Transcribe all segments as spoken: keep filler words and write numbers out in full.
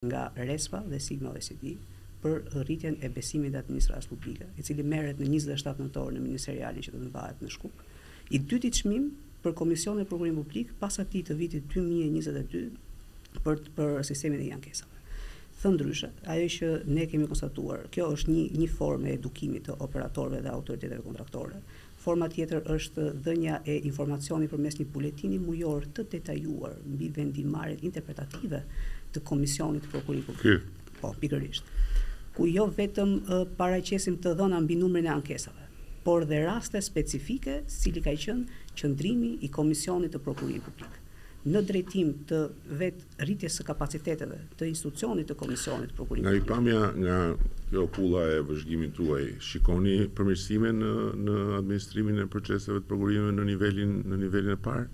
nga Respa dhe Sigma O E C D për rritjen e besimit të administratës publike, i cili merret në njëzet e shtatë nëntor në ministerialin që do të mbahet në Shkup. I dyti çmim për Komisionin e Prokurimit Publik pas atij të vitit dy mijë e njëzet e dy për për sistemin e ankesave. Thënë ndryshe, ajo që ne kemi konstatuar, kjo është një një formë e edukimit të operatorëve dhe autoriteteve kontraktore. Forma tjetër është dhënia e informacioni përmes një buletini mujor të detajuar mbi vendimarrjet interpretative të Komisionit të Prokurimit Publik. Po, pikërisht. Ku jo vetëm uh, paraqesim të dhëna mbi numrin e ankesave, por dhe raste specifike, cili ka qenë qëndrimi i Komisionit të Prokurimit Publik në drejtim të vetë rritjes së kapaciteteve të institucionit të Komisionit të Prokurimit. Nga i pamja nga kjo kulla e vëzhgimit tuaj, shikoni përmirësime në, në administrimin e proceseve të prokurimit në nivelin në nivelin e parë?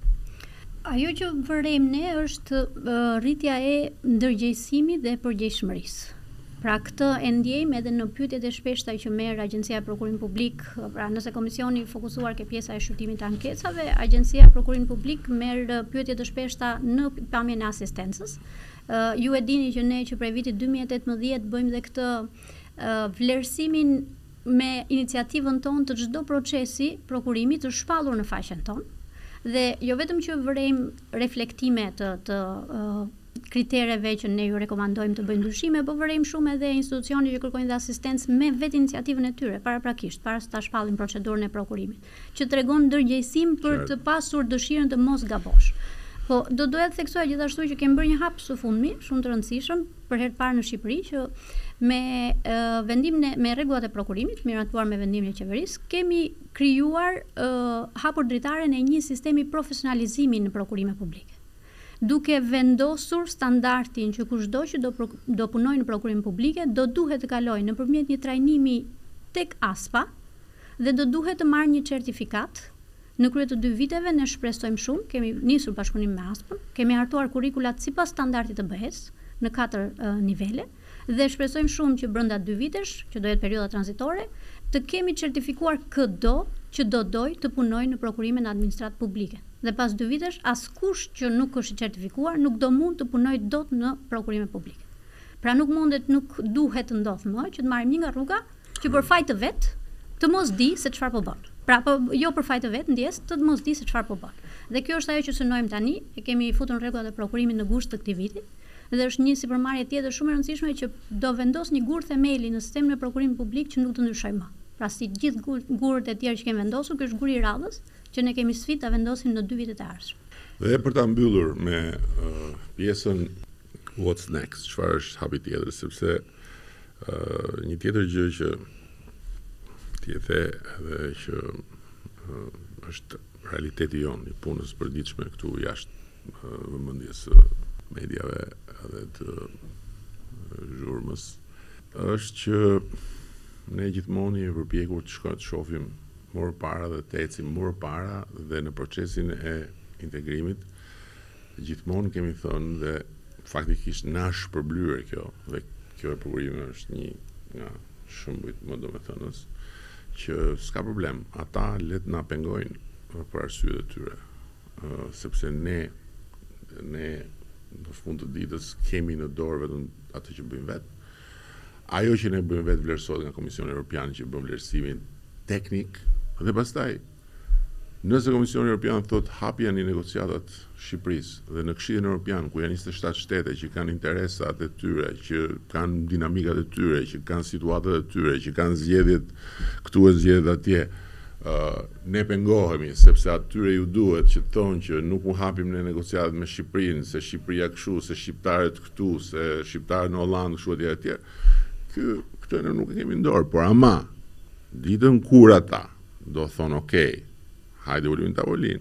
Ajo që vërejmë ne është uh, rritja e ndërgjegjësimit dhe përgjegjshmërisë. Pra këtë e ndjejmë edhe në pyetjet e shpeshta që merr Agjencia e Prokurimit Publik, pra nëse komisioni fokusuar ke pjesa e shqyrtimit të ankesave, Agjencia e Prokurimit Publik merr pyetje të shpeshta në pamjen e asistencës. Uh, ju e dini që ne që prej vitit dy mijë e tetëmbëdhjetë bëjmë dhe këtë uh, vlerësimin me iniciativën tonë të çdo procesi prokurimi të shpallur në faqen tonë. Dhe jo vetëm që vërejmë reflektime të, të uh, kritereve që ne ju rekomandojmë të bëjmë ndryshime, por vërejmë shumë edhe institucione që kërkojnë dhe asistencë me vetë iniciativën e tyre, paraprakisht, para se ta shpallin procedurën e prokurimit, që tregon ndërgjegjësim për të pasur dëshirën të mos gabosh. Po, do doja të theksoj gjithashtu që kemi bërë një hap së fundmi, shumë të rëndësishëm, për herë të parë në Shqipëri, që me uh, vendimin e me rregullat e prokurimit, miratuar me vendimin e qeverisë, kemi krijuar uh, hapur dritaren e një sistemi profesionalizimi në prokurimet publike, duke vendosur standardin që kushdo që do, pro, do punojë në prokurimin publike do duhet të kalojë nëpërmjet një trajnimi tek ASPA dhe do duhet të marrë një certifikat. Në krye të dy viteve ne shpresojmë shumë, kemi nisur bashkëpunim me ASPA, kemi hartuar kurrikulat sipas standardit të B E S në katër uh, nivele dhe shpresojmë shumë që brenda dy vitesh, që do jetë periudha tranzitore, të kemi certifikuar çdo që do doj të punojë në prokurimin e administratës publike. Dhe pas dy vitesh, askush që nuk është certifikuar nuk do mund të punojë dot në prokurime publike. Pra nuk mundet, nuk duhet të ndodhë më që të marrim një nga rruga që për faj të vet të mos di se çfarë po bën. Pra po, jo për faj të vet, ndjes të mos di se çfarë po bën. Dhe kjo është ajo që synojmë tani, e kemi futur në rregullat e prokurimit në gusht të këtij viti. Dhe është një sipërmarrje tjetër shumë e rëndësishme që do vendos një gur themeli në sistemin e prokurimit publik që nuk të ndryshojë më. Pra si gjithë gurët e tjerë që kemi vendosur, ky është guri i radhës që ne kemi sfidë ta vendosim në dy vitet e ardhshëm. Dhe për ta mbyllur me uh, pjesën what's next, çfarë është hapi tjetër, sepse uh, një tjetër gjë që ti e the edhe që uh, është realiteti jonë i punës përditshme këtu jashtë uh, vëmendjes së mediave edhe të uh, zhurmës, është që ne gjithmonë jemi përpjekur të shkojmë të shohim më para dhe të ecim më para dhe në procesin e integrimit gjithmonë kemi thënë dhe faktikisht na shpërblyer kjo dhe kjo e prokurimi është një nga shembujt më domethënës që s'ka problem, ata le të na pengojnë për arsyet e tyre, uh, sepse ne ne në fund të ditës kemi në dorë vetëm atë që bëjmë vetë. Ajo që ne bëjmë vetë vlerësohet nga Komisioni Evropian që bën vlerësimin teknik dhe pastaj nëse Komisioni Evropian thot hapja një negociatat Shqipërisë dhe në Këshillin Evropian ku janë njëzet e shtatë shtete që kanë interesat e tyre, që kanë dinamikat e tyre, që kanë situatat e tyre, që kanë zgjedhjet këtu e zgjedhjet atje, uh, ne pengohemi sepse atyre ju duhet që thonë që nuk u hapim në negociatat me Shqipërinë, se Shqipëria kështu, se shqiptarët këtu, se shqiptarët në Hollandë kështu etj etj. Ky këtë ne nuk e kemi ndorë, por ama ditën kur ata do thonë okay, hajde ulim në tavolinë,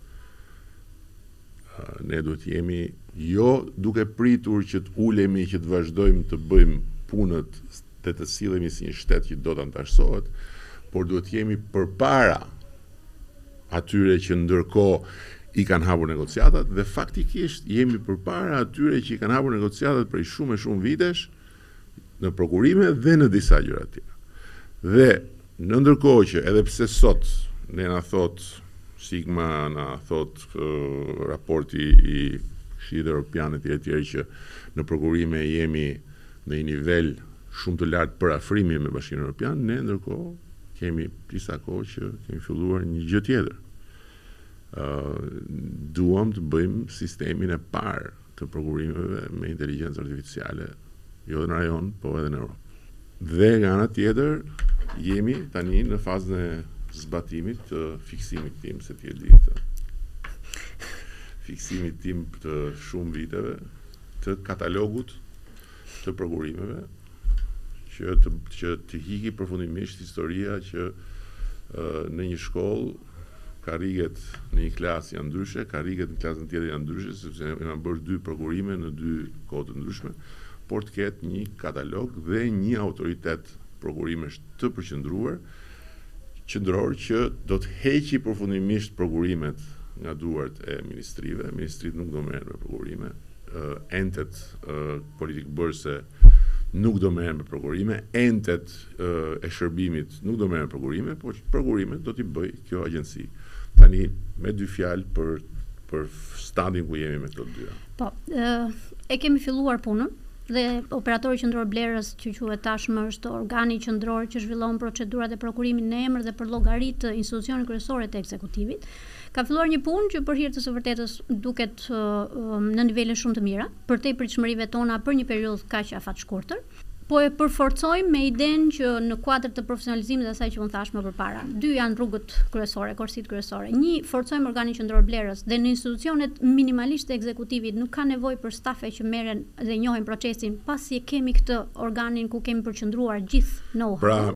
uh, ne duhet jemi jo duke pritur që të ulemi që të vazhdojmë të bëjmë punët të të sillemi si një shtet që do të antarësohet, por duhet jemi përpara atyre që ndërkohë i kanë hapur negociatat dhe faktikisht jemi përpara atyre që i kanë hapur negociatat prej shumë e shumë vitesh në prokurime dhe në disa gjëra tjera. Dhe në ndërkohë që edhe pse sot ne na thot Sigma, na thot uh, raporti i Këshillit Evropian etj etj që në prokurime jemi në një nivel shumë të lartë për afrimin me Bashkimin Evropian, ne ndërkohë kemi disa kohë që kemi filluar një gjë tjetër. Uh, duam të bëjmë sistemin e parë të prokurimeve me inteligjencë artificiale, jo në rajon, po edhe në Europë. Dhe nga ana tjetër, jemi tani në fazën e zbatimit të fiksimit tim, se ti e di këtë. Fiksimit tim të shumë viteve, të katalogut të prokurimeve, që të, që të hiki përfundimisht historia që uh, në një shkollë karriget në një klasë janë ndryshe, karriget në klasën tjetër janë ndryshe, sepse janë bërë dy prokurime në dy kohë të ndryshme, por të ketë një katalog dhe një autoritet prokurimesh të përqendruar, qendror që do të heqi përfundimisht prokurimet nga duart e ministrive. Ministrit nuk do merren me prokurime, uh, entet uh, politikbërëse nuk do merren me prokurime, entet uh, e shërbimit nuk do merren me prokurime, por prokurimet do t'i bëj kjo agjenci. Tani me dy fjalë për për stadin ku jemi me këto dyra. Po, e, e kemi filluar punën dhe operatori qendror Blerës, që quhet tashmë, është organi qendror që zhvillon procedurat e prokurimit në emër dhe për llogari të institucionit kryesor të ekzekutivit. Ka filluar një punë që për hir të së vërtetës duket uh, në nivele shumë të mira, për te pritshmërive tona për një periudhë kaq afatshkurtër. Po e përforcojmë me idenë që në kuadër të profesionalizimit dhe asaj që unë thash më përpara. Dy janë rrugët kryesore, korsitë kryesore. Një, forcojmë organin qendror Blerës dhe në institucionet minimalisht të ekzekutivit nuk ka nevojë për stafe që merren dhe njohin procesin, pasi kemi këtë organin ku kemi përqendruar gjithë know-how. Pra,